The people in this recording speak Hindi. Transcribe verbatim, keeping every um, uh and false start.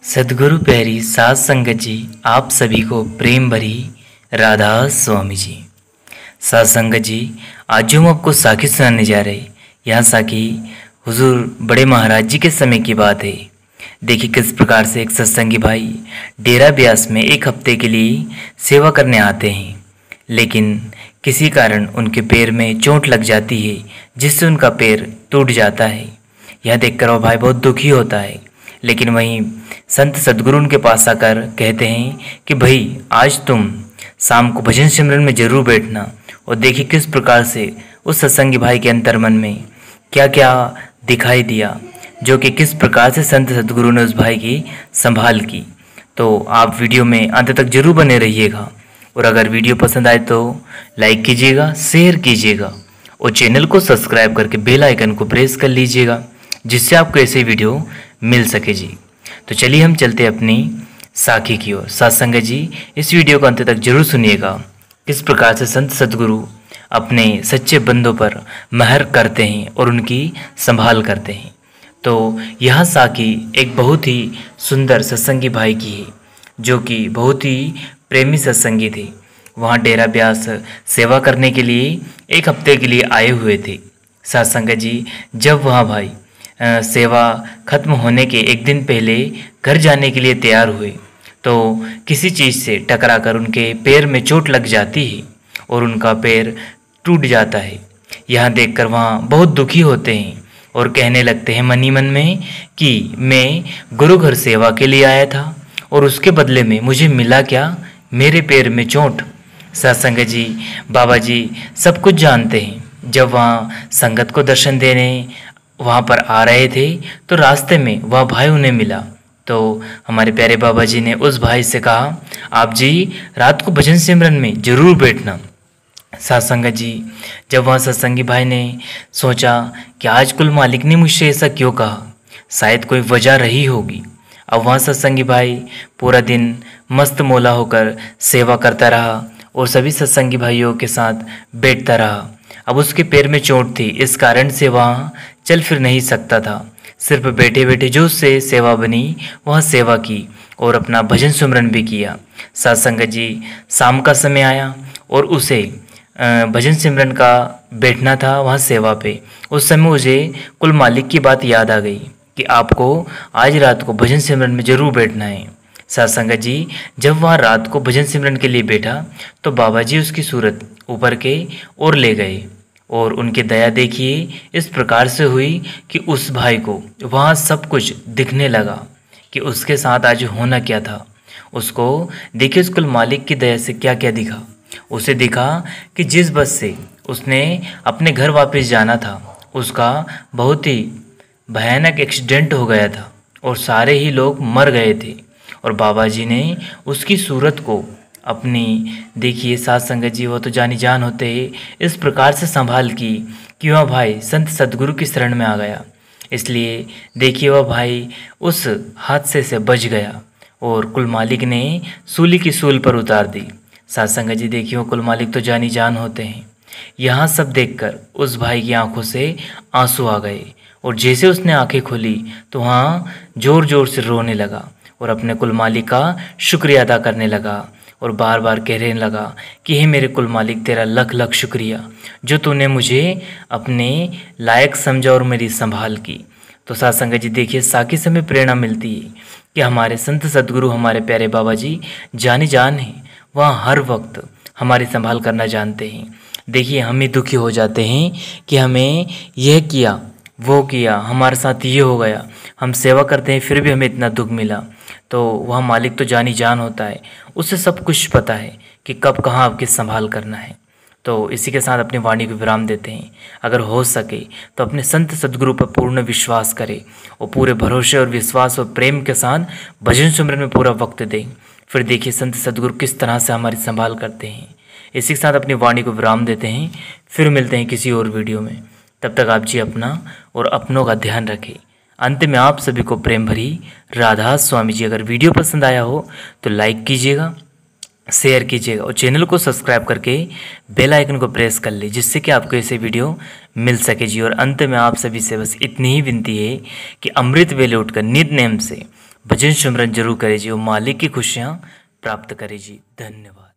सद्गुरु प्यारी साध संगत जी, आप सभी को प्रेम भरी राधा स्वामी जी। साध संगत जी, आज जो हम आपको साखी सुनाने जा रहे, यहाँ साखी हुजूर बड़े महाराज जी के समय की बात है। देखिए किस प्रकार से एक सत्संगी भाई डेरा ब्यास में एक हफ्ते के लिए सेवा करने आते हैं, लेकिन किसी कारण उनके पैर में चोट लग जाती है जिससे उनका पैर टूट जाता है। यह देखकर वह भाई बहुत दुखी होता है, लेकिन वहीं संत सद्गुरु उनके पास आकर कहते हैं कि भाई आज तुम शाम को भजन सिमरन में जरूर बैठना। और देखिए किस प्रकार से उस सत्संगी भाई के अंतर मन में क्या क्या दिखाई दिया, जो कि किस प्रकार से संत सद्गुरु ने उस भाई की संभाल की। तो आप वीडियो में अंत तक जरूर बने रहिएगा, और अगर वीडियो पसंद आए तो लाइक कीजिएगा, शेयर कीजिएगा और चैनल को सब्सक्राइब करके बेल आइकन को प्रेस कर लीजिएगा, जिससे आपको ऐसे वीडियो मिल सके जी। तो चलिए हम चलते अपनी साखी की ओर। साथ संगत जी, इस वीडियो को अंत तक जरूर सुनिएगा, किस प्रकार से संत सद्गुरु अपने सच्चे बंदों पर महर करते हैं और उनकी संभाल करते हैं। तो यह साखी एक बहुत ही सुंदर सत्संगी भाई की है, जो कि बहुत ही प्रेमी सत्संगी थे। वहाँ डेरा ब्यास सेवा करने के लिए एक हफ्ते के लिए आए हुए थे। साथ संगत जी, जब वहाँ भाई आ, सेवा खत्म होने के एक दिन पहले घर जाने के लिए तैयार हुए तो किसी चीज़ से टकराकर उनके पैर में चोट लग जाती है और उनका पैर टूट जाता है। यह देखकर वहाँ बहुत दुखी होते हैं और कहने लगते हैं मनी मन में कि मैं गुरु घर सेवा के लिए आया था और उसके बदले में मुझे मिला क्या, मेरे पैर में चोट। सत्संग जी, बाबा जी सब कुछ जानते हैं। जब वहाँ संगत को दर्शन देने वहाँ पर आ रहे थे तो रास्ते में वह भाई उन्हें मिला। तो हमारे प्यारे बाबा जी ने उस भाई से कहा, आप जी रात को भजन सिमरन में जरूर बैठना। सत्संग जी, जब वहाँ सत्संगी भाई ने सोचा कि आज कुल मालिक ने मुझसे ऐसा क्यों कहा, शायद कोई वजह रही होगी। अब वहाँ सत्संगी भाई पूरा दिन मस्त मौला होकर सेवा करता रहा और सभी सत्संगी भाइयों के साथ बैठता रहा। अब उसके पैर में चोट थी, इस कारण से वहाँ चल फिर नहीं सकता था। सिर्फ बैठे बैठे जो उससे सेवा बनी वह सेवा की और अपना भजन सुमरन भी किया। सत्संग जी, शाम का समय आया और उसे भजन सिमरन का बैठना था वहाँ सेवा पे। उस समय मुझे कुल मालिक की बात याद आ गई कि आपको आज रात को भजन सिमरन में जरूर बैठना है। सत्संग जी, जब वहाँ रात को भजन सिमरन के लिए बैठा तो बाबा जी उसकी सूरत ऊपर के ओर ले गए और उनकी दया देखिए इस प्रकार से हुई कि उस भाई को वहाँ सब कुछ दिखने लगा कि उसके साथ आज होना क्या था। उसको देखिए उस कुल मालिक की दया से क्या क्या दिखा। उसे दिखा कि जिस बस से उसने अपने घर वापस जाना था उसका बहुत ही भयानक एक्सीडेंट हो गया था और सारे ही लोग मर गए थे। और बाबा जी ने उसकी सूरत को अपनी, देखिए साथ संगत जी वो तो जानी जान होते हैं, इस प्रकार से संभाल की कि वह भाई संत सद्गुरु की शरण में आ गया। इसलिए देखिए वह भाई उस हादसे से बच गया और कुल मालिक ने सूली की सूल पर उतार दी। साथ संगत जी, देखिए वो कुल मालिक तो जानी जान होते हैं। यहाँ सब देखकर उस भाई की आंखों से आंसू आ गए और जैसे उसने आंखें खोली तो वहाँ जोर जोर से रोने लगा और अपने कुल मालिक का शुक्रिया अदा करने लगा और बार बार कहने लगा कि हे मेरे कुल मालिक, तेरा लख लख शुक्रिया जो तूने मुझे अपने लायक समझा और मेरी संभाल की। तो साथ संगत जी, देखिए साखी से हमें प्रेरणा मिलती है कि हमारे संत सद्गुरु हमारे प्यारे बाबा जी जानी जान हैं, वह हर वक्त हमारी संभाल करना जानते हैं। देखिए हम ही दुखी हो जाते हैं कि हमें यह किया वो किया, हमारे साथ ये हो गया, हम सेवा करते हैं फिर भी हमें इतना दुख मिला। तो वह मालिक तो जानी जान होता है, उसे सब कुछ पता है कि कब कहाँ आपकी संभाल करना है। तो इसी के साथ अपनी वाणी को विराम देते हैं। अगर हो सके तो अपने संत सद्गुरु पर पूर्ण विश्वास करें और पूरे भरोसे और विश्वास और प्रेम के साथ भजन सुमरन में पूरा वक्त दें। फिर देखिए संत सद्गुरु किस तरह से हमारी संभाल करते हैं। इसी के साथ अपनी वाणी को विराम देते हैं। फिर मिलते हैं किसी और वीडियो में। तब तक आप जी अपना और अपनों का ध्यान रखें। अंत में आप सभी को प्रेम भरी राधा स्वामी जी। अगर वीडियो पसंद आया हो तो लाइक कीजिएगा, शेयर कीजिएगा और चैनल को सब्सक्राइब करके बेल आइकन को प्रेस कर ले, जिससे कि आपको ऐसे वीडियो मिल सके जी। और अंत में आप सभी से बस इतनी ही विनती है कि अमृत वेले उठकर नित नेम से भजन सिमरन जरूर करें जी और मालिक की खुशियाँ प्राप्त करें जी। धन्यवाद।